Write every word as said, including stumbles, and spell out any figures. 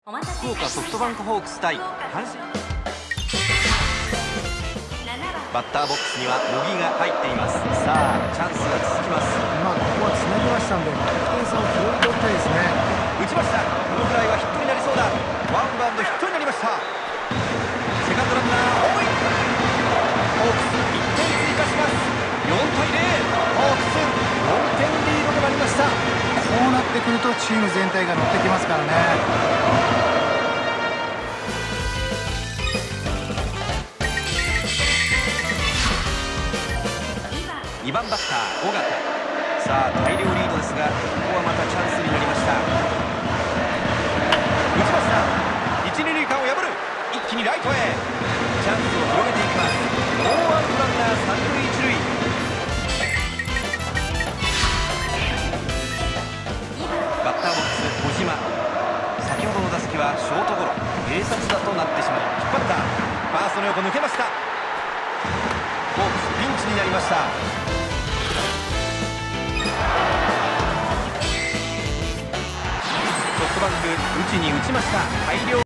福岡ソフトバンクホークス対阪神。バッターボックスには茂木が入っています。さあチャンスが続きます。 まあここはつなぎましたんで得点差を広げておきたいですね。 打ちました。このフライはヒットになりそうだ。ワンバウンドヒットになりました。セカンドランナーホームイン。ホークスいってん追加します。よんたいゼロ。ホークスよんてんリードとなりました。 こうなってくるとチーム全体が乗ってきますからね。 にばんバッター尾形。さあ大量リードですが、ここはまたチャンスになりました。打ちました。一、二塁間を破る。一気にライトへ。チャンスを広げていきます。ノーアウトランナー三塁一塁。バッターボックス小島。先ほどの打席はショートゴロ、併殺打となってしまい、引っ張った。ファーストの横抜けました。ホークスピンチになりました。ソフトバンク打ちに打ちました。大量